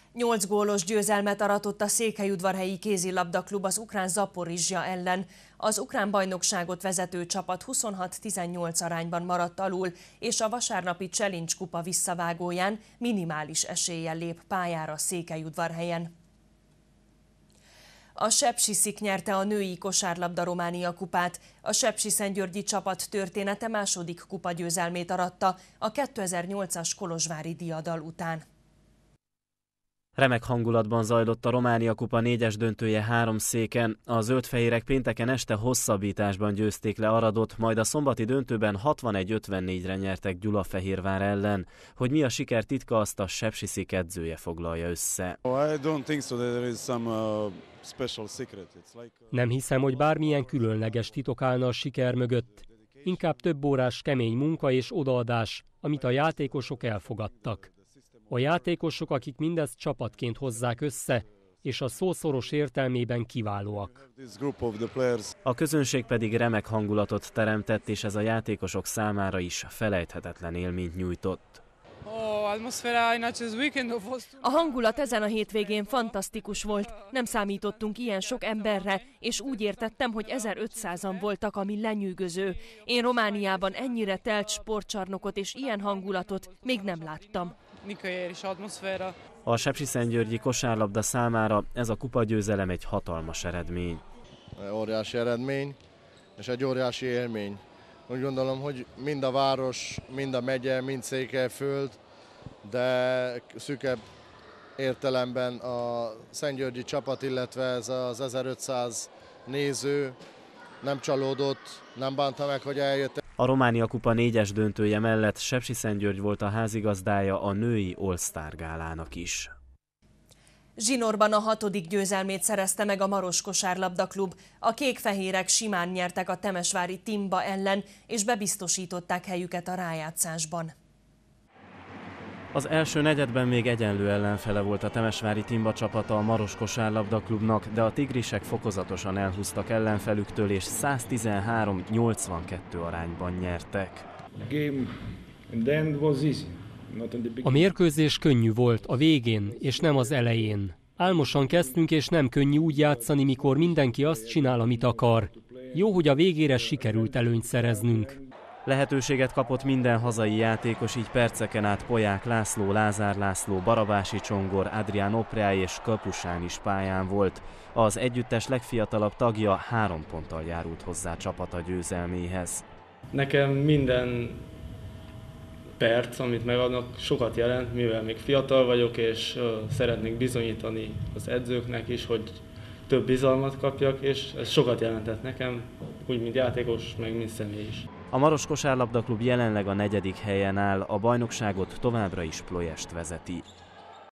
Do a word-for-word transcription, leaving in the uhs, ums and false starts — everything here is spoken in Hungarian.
Nyolc gólos győzelmet aratott a Székelyudvarhelyi kézilabdaklub az ukrán Zaporizsja ellen. Az ukrán bajnokságot vezető csapat huszonhat tizennyolc arányban maradt alul, és a vasárnapi Challenge kupa visszavágóján minimális eséllyel lép pályára Székelyudvarhelyen. A Sepsiszik nyerte a női kosárlabda Románia kupát. A sepsiszentgyörgyi csapat története második kupagyőzelmét aratta a kétezer-nyolcas kolozsvári diadal után. Remek hangulatban zajlott a Románia kupa négyes döntője három széken. A zöldfehérek pénteken este hosszabbításban győzték le Aradot, majd a szombati döntőben hatvanegy ötvennégyre nyertek Gyulafehérvár ellen. Hogy mi a siker titka, azt a Sepsiszik edzője foglalja össze. Nem hiszem, hogy bármilyen különleges titok állna a siker mögött. Inkább több órás kemény munka és odaadás, amit a játékosok elfogadtak. A játékosok, akik mindezt csapatként hozzák össze, és a szó szoros értelmében kiválóak. A közönség pedig remek hangulatot teremtett, és ez a játékosok számára is felejthetetlen élményt nyújtott. A hangulat ezen a hétvégén fantasztikus volt. Nem számítottunk ilyen sok emberre, és úgy értettem, hogy ezerötszázan voltak, ami lenyűgöző. Én Romániában ennyire telt sportcsarnokot és ilyen hangulatot még nem láttam. A sepsiszentgyörgyi kosárlabda számára ez a kupagyőzelem egy hatalmas eredmény. Óriási eredmény, és egy óriási élmény. Úgy gondolom, hogy mind a város, mind a megye, mind Székelyföld, de szűkebb értelemben a szentgyörgyi csapat, illetve ez az ezerötszáz néző nem csalódott, nem bánta meg, hogy eljött. A Románia kupa négyes döntője mellett Sepsiszentgyörgy volt a házigazdája a női All-Star gálának is. Zsinorban a hatodik győzelmét szerezte meg a Maros kosárlabdaklub. A kékfehérek simán nyertek a temesvári Timba ellen, és bebiztosították helyüket a rájátszásban. Az első negyedben még egyenlő ellenfele volt a temesvári Timba csapata a Maros kosárlabdaklubnak, de a tigrisek fokozatosan elhúztak ellenfelüktől, és száztizenhárom nyolcvankettő arányban nyertek. A mérkőzés könnyű volt a végén, és nem az elején. Álmosan kezdtünk, és nem könnyű úgy játszani, mikor mindenki azt csinál, amit akar. Jó, hogy a végére sikerült előnyt szereznünk. Lehetőséget kapott minden hazai játékos, így perceken át Polyák László, Lázár László, Barabási Csongor, Adrián Opreá és Kapusán is pályán volt. Az együttes legfiatalabb tagja három ponttal járult hozzá csapata győzelméhez. Nekem minden perc, amit megadnak, sokat jelent, mivel még fiatal vagyok, és uh, szeretnék bizonyítani az edzőknek is, hogy több bizalmat kapjak, és ez sokat jelentett nekem, úgy mint játékos, meg mint személy is. A Maros kosárlabdaklub jelenleg a negyedik helyen áll, a bajnokságot továbbra is Ploiest vezeti.